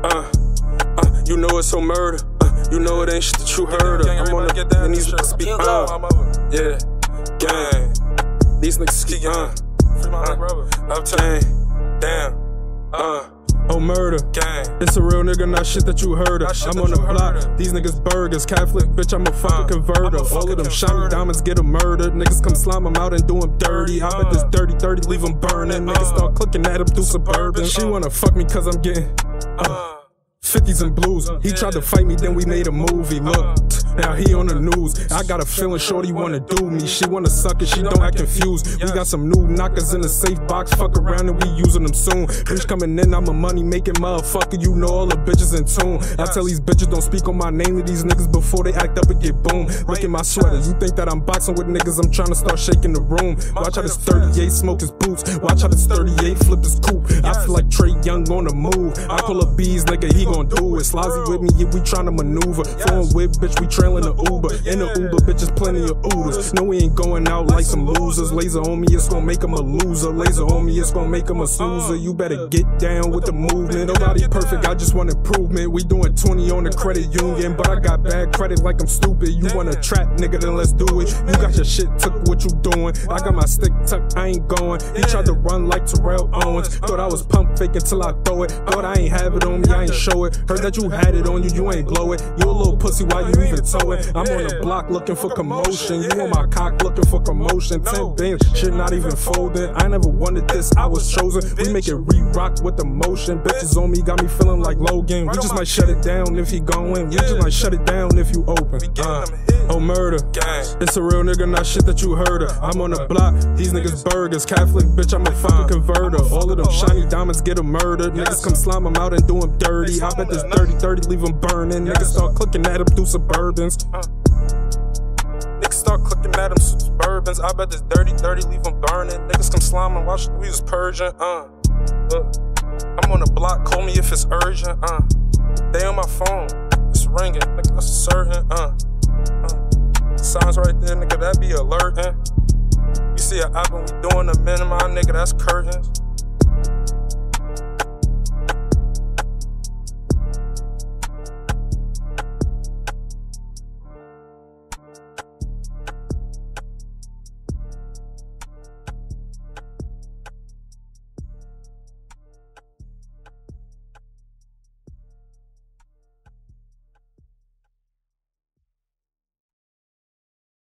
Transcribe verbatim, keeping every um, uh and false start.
Uh, uh, you know it's OMERTA. Uh, you know it ain't shit that you heard of. I'm on the and these niggas speak. Uh, yeah, gang. These niggas speak. Uh, uh, uptown. Damn. Uh. OMERTA, gang. It's a real nigga, not shit that you heard of. I'm on the block, these niggas burgers. Catholic bitch, I'm a fucking converter. All of them shiny diamonds get them murdered. Niggas come slime them out and do them dirty. I bet this dirty thirty leave them burning. Niggas start clicking at them through Suburban. She wanna fuck me cause I'm getting uh, fifties and blues. He tried to fight me, then we made a movie. Look, now he on the news. I got a feeling shorty wanna do me. She wanna suck it, she don't act confused. We got some new knockers in the safe box. Fuck around and we using them soon. Bitch coming in, I'm a money making motherfucker. You know all the bitches in tune. I tell these bitches don't speak on my name to these niggas before they act up and get boom. Look at my sweater. You think that I'm boxing with niggas? I'm trying to start shaking the room. Watch how this thirty-eight smoke his boots. Watch how this thirty-eight flip his coupe. I feel like Trey Young on the move. I pull up bees, nigga, he gon' do it. Slazzy with me, yeah, we tryna maneuver. Flowing with bitch, we trailing the Uber. In the Uber, bitches plenty of Ubers. No, we ain't going out like some losers. Laser on me, it's gon' make him a loser. Laser on me, it's gon' make him a snoozer. You better get down with the movement. Nobody perfect, I just want improvement. We doing twenty on the credit union, but I got bad credit like I'm stupid. You wanna trap, nigga, then let's do it. You got your shit took, what you doing? I got my stick tucked, I ain't going. He tried to run like Terrell Owens. Thought I was pump fake until I throw it. Thought I ain't have it on me, I ain't show it. Heard that you had it on you, you ain't blow it. You a little pussy, why you even tow it? I'm on the block looking for commotion. You on my cock looking for commotion. Ten bands, shit not even folding. I never wanted this, I was chosen. We make it re-rock with the motion. Bitches on me got me feeling like Logan. We just might shut it down if he going. We just might shut it down if you open. Uh, OMERTA, it's a real nigga, not shit that you heard of. I'm on the block, these niggas burgers. Catholic bitch, I'm a fucking converter. All of them shiny diamonds get them murdered. Niggas come slime them out and do them dirty. I bet this dirty thirty leave them burning. Niggas start clicking at them through Suburbans. Niggas start clicking at them Suburbans. I bet this dirty thirty leave them burning. Niggas come sliming, watch we was purging. Uh, look, I'm on the block, call me if it's urgent. Uh, they on my phone, it's ringing. Nigga, that's certain. Uh, uh, signs right there, nigga, that be alerting. You see an album, we doing a minimum, nigga, that's curtains.